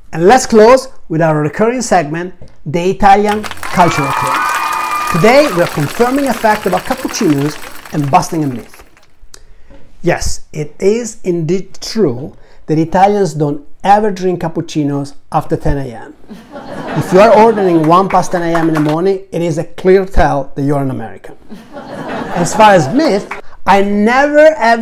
And let's close with our recurring segment, the Italian cultural claims. Today we're confirming a fact about cappuccinos and busting a myth. Yes, it is indeed true that Italians don't ever drink cappuccinos after 10 a.m. If you are ordering one past 10 a.m. in the morning, it is a clear tell that you're an American. As far as myth, I never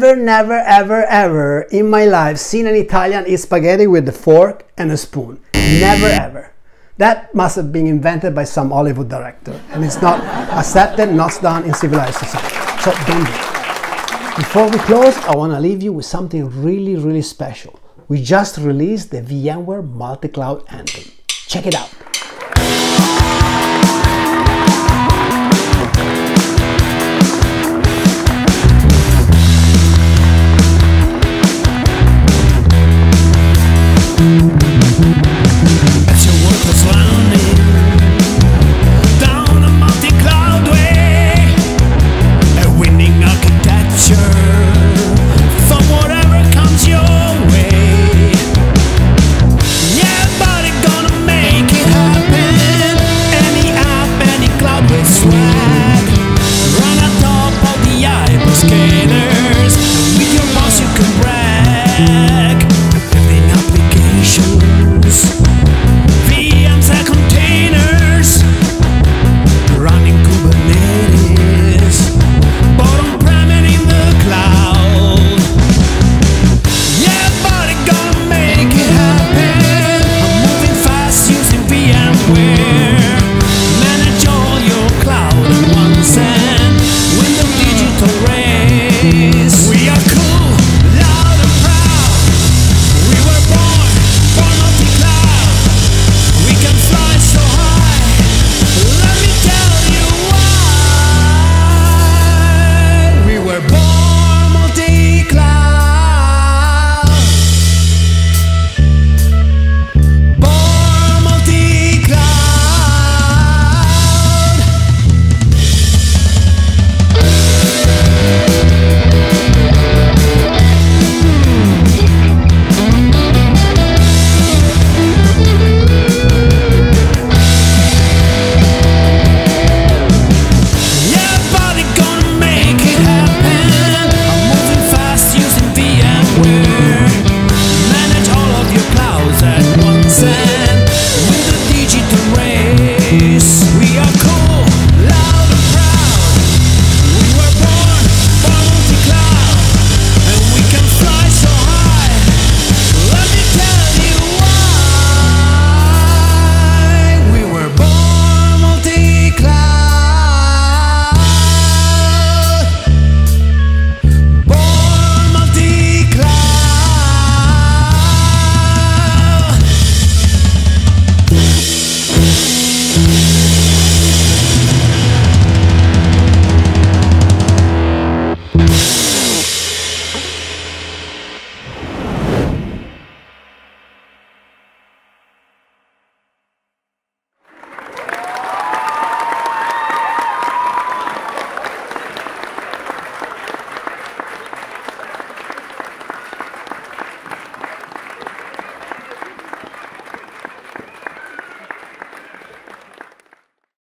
in my life seen an Italian eat spaghetti with a fork and a spoon. Never ever. That must have been invented by some Hollywood director, and it's not accepted, not done in civilized society. So don't do it. Before we close, I want to leave you with something really special. We just released the VMware Multi-Cloud Anthem. Check it out.